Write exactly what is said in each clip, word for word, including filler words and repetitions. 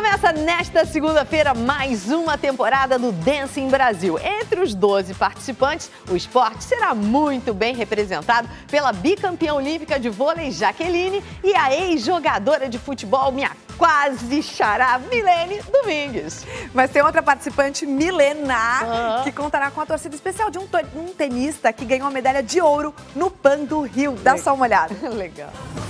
Começa nesta segunda-feira mais uma temporada do Dancing Brasil. Entre os doze participantes, o esporte será muito bem representado pela bicampeã olímpica de vôlei Jaqueline e a ex-jogadora de futebol, minha quase xará, Milene Domingues. Mas tem outra participante milenar uhum. que contará com a torcida especial de um, um tenista que ganhou a medalha de ouro no Pan do Rio. Dá só uma olhada. Legal.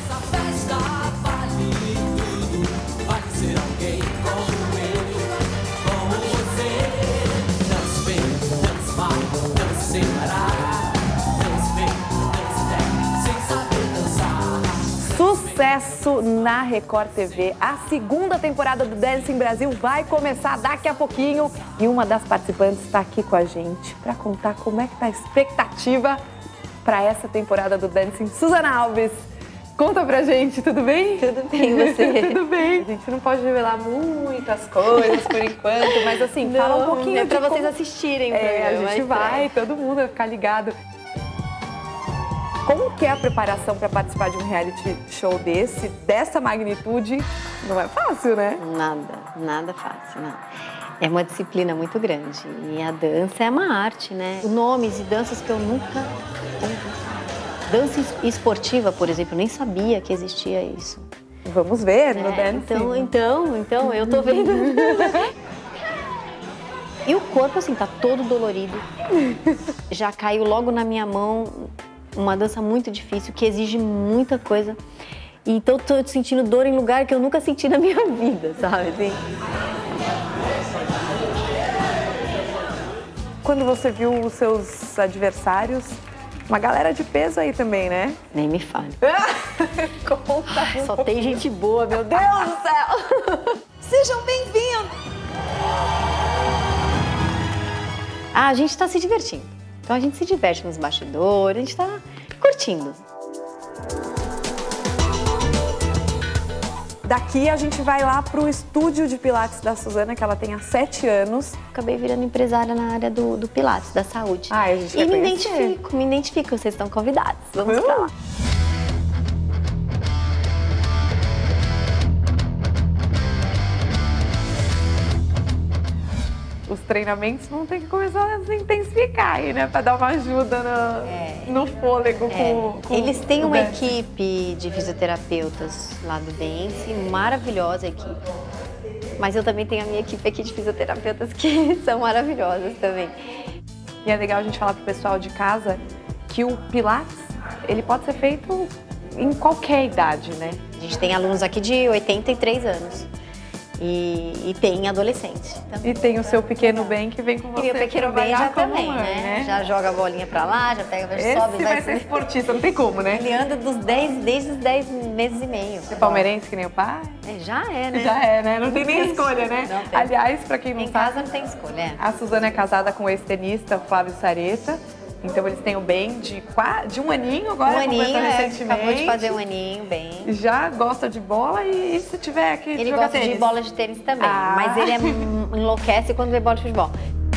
Sucesso na Record T V. A segunda temporada do Dancing Brasil vai começar daqui a pouquinho e uma das participantes está aqui com a gente para contar como é que tá a expectativa para essa temporada do Dancing. Suzana Alves, conta pra gente, tudo bem? Tudo bem, você? Tudo bem. A gente não pode revelar muitas coisas por enquanto, mas assim, não, fala um pouquinho é pra de vocês como... assistirem. É, a gente vai, é. todo mundo vai ficar ligado. Como que é a preparação para participar de um reality show desse, dessa magnitude? Não é fácil, né? Nada, nada fácil, não. É uma disciplina muito grande e a dança é uma arte, né? Nomes e danças que eu nunca ouvi. Dança esportiva, por exemplo, eu nem sabia que existia isso. Vamos ver no é, Dancing. Então, então, então, eu tô vendo. E o corpo, assim, tá todo dolorido. Já caiu logo na minha mão. Uma dança muito difícil, que exige muita coisa. Então, tô sentindo dor em lugar que eu nunca senti na minha vida, sabe? Assim. Quando você viu os seus adversários, uma galera de peso aí também, né? Nem me fale. Conta. Ai, só tem gente boa, meu Deus do céu! Sejam bem-vindos! Ah, a gente tá se divertindo. Então a gente se diverte nos bastidores, a gente tá curtindo. Daqui a gente vai lá pro estúdio de Pilates da Suzana, que ela tem há sete anos. Acabei virando empresária na área do, do Pilates, da saúde. Ah, a gente E me conhecer. identifico, me identifico, vocês estão convidados. Vamos uhum. pra lá. Os treinamentos vão ter que começar a se intensificar aí, né? Pra dar uma ajuda no, é. no fôlego. É. Com, com Eles têm uma dance. equipe de fisioterapeutas lá do Dance, maravilhosa equipe. Mas eu também tenho a minha equipe aqui de fisioterapeutas que são maravilhosas também. E é legal a gente falar pro pessoal de casa que o Pilates, ele pode ser feito em qualquer idade, né? A gente tem alunos aqui de oitenta e três anos. E, e tem adolescente também. E tem o seu pequeno bem que vem com você. E o pequeno bem já também, mãe, né? né? Já joga a bolinha pra lá, já pega, Esse sobe, vai ser esportista, não tem como, né? Ele anda dos dez, desde os dez meses e meio. Você é palmeirense que nem o pai? É, já é, né? Já é, né? Não tem nem escolha, né? Não tem. Aliás, pra quem não em sabe... casa não tem escolha, é. A Suzana é casada com o ex-tenista Flávio Sareta. Então eles têm o bem de, quatro, de um aninho agora. Um aninho, é, recentemente. acabou de fazer um aninho, bem. Já gosta de bola e, e se tiver aqui Ele jogar gosta tênis. de bola de tênis também, ah. mas ele é, enlouquece quando vê bola de futebol.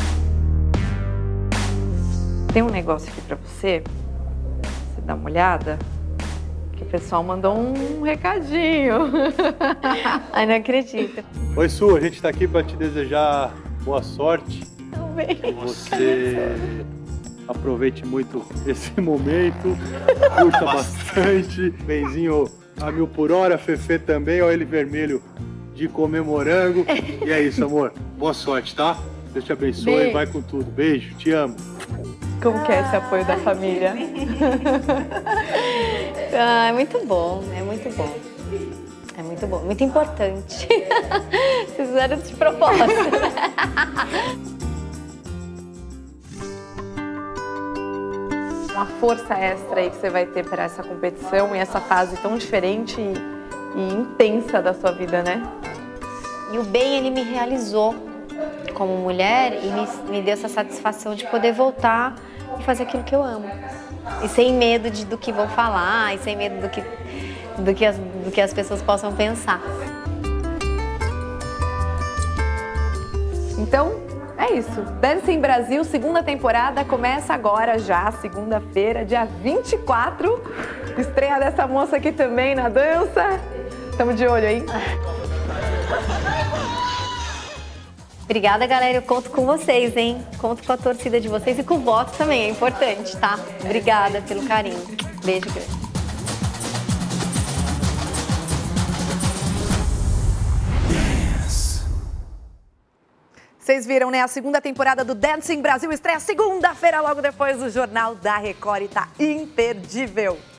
Tem um negócio aqui pra você, você dá uma olhada, que o pessoal mandou um recadinho. Ai, não acredito. Oi, Su, a gente tá aqui pra te desejar boa sorte. Também. Você aproveite muito esse momento, curta bastante. Benzinho a mil por hora, Fefe também, ó, ele vermelho de comer morango. E é isso, amor. Boa sorte, tá? Deus te abençoe, Beijo. vai com tudo. Beijo, te amo. Como que é esse apoio da família? Ah, é muito bom, é muito bom. É muito bom, muito importante. Vocês fizeram de propósito. Uma força extra aí que você vai ter para essa competição e essa fase tão diferente e, e intensa da sua vida, né? E o bem, ele me realizou como mulher e me, me deu essa satisfação de poder voltar e fazer aquilo que eu amo. E sem medo de, do que vão falar, e sem medo do que, do que, as, do que as pessoas possam pensar. Então, é isso. Dancing Brasil, segunda temporada, começa agora já, segunda-feira, dia vinte e quatro. Estreia dessa moça aqui também na dança. Tamo de olho, hein? Obrigada, galera. Eu conto com vocês, hein? Conto com a torcida de vocês e com o voto também, é importante, tá? Obrigada pelo carinho. Beijo grande. Vocês viram, né? A segunda temporada do Dancing Brasil estreia segunda-feira, logo depois do Jornal da Record, e tá imperdível.